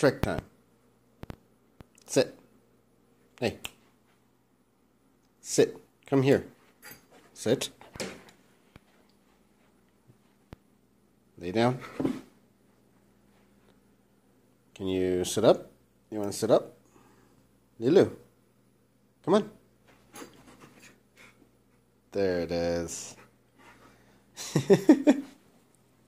trick time. Sit. Hey. Sit. Come here. Sit. Lay down. Can you sit up? You want to sit up? Leeloo. Come on. There it is.